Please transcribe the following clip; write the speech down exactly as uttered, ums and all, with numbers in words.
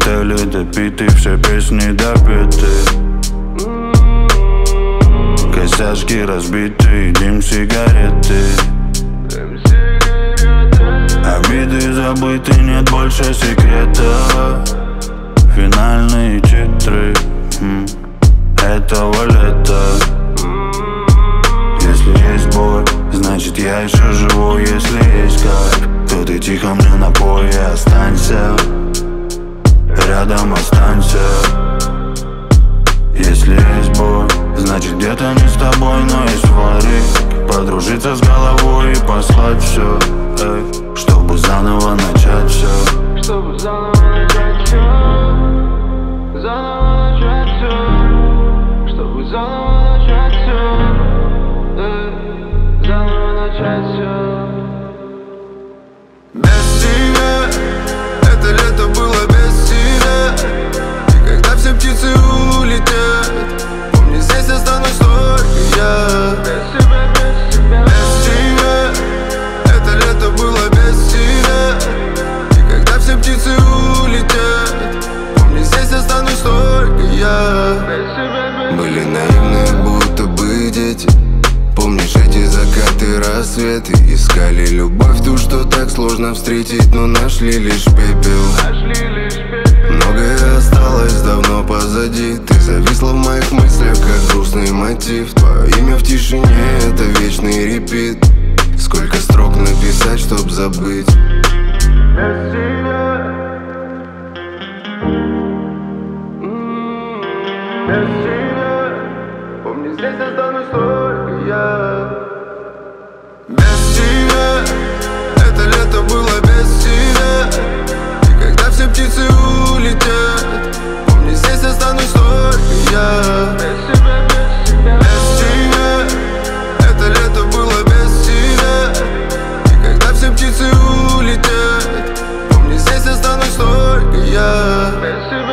коктейли допиты, все песни допиты. Косяшки разбиты, дым сигареты. Обиды забыты, нет больше секрета. Финальные титры м, этого лета. Если есть боль, значит я еще живу. Если есть кайф, то ты тихо мне напой и останься. Рядом останься. Если есть боль, значит где-то не с тобой, но есть варик. Подружиться с головой и послать все, эй, чтобы заново начать все. Чтобы заново начать все. Заново начать все. Чтобы заново начать все. Эй, заново начать все. Без тебя, это лето было без тебя. И когда все птицы улетят, помни, здесь останусь только я. Без тебя, без тебя. Без тебя, это лето было без тебя. И когда все птицы улетят, помни, здесь останусь только я. Без тебя, без Были наивные, будто бы дети. Помнишь эти закаты, рассветы? Искали любовь, ту, что так сложно встретить, но нашли лишь пепел. Нашли лишь пепел. Многое осталось давно позади. Ты зависла в моих мыслях, как грустный мотив. Твое имя в тишине — это вечный репит. Сколько строк написать, чтоб забыть? Без тебя. Без тебя. Помни, здесь останусь только я. Без тебя, это лето было без тебя. И когда все птицы улетят, помни, здесь останусь только я. Без тебя, без тебя. Без тебя, это лето было без тебя. И когда все птицы улетят, помни, здесь останусь только я. Без тебя.